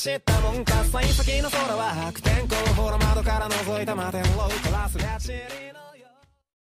知ったもんか幸先の空は悪天候ほら窓から覗いた摩天楼コラスがチリの